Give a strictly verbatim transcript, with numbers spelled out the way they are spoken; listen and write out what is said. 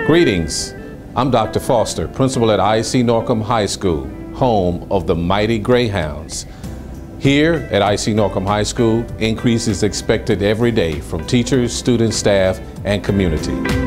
Greetings, I'm Doctor Foster, principal at I C Norcom High School, home of the mighty Greyhounds. Here at I C Norcom High School, increase is expected every day from teachers, students, staff, and community.